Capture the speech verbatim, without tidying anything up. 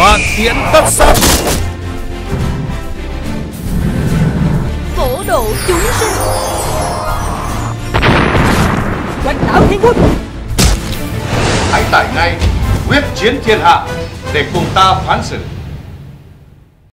Vạn tiễn tất sát. Phổ độ chúng sinh. Quanh đảo thiên quân. Hãy tải ngay Quyết chiến thiên hạ để cùng ta phán xử.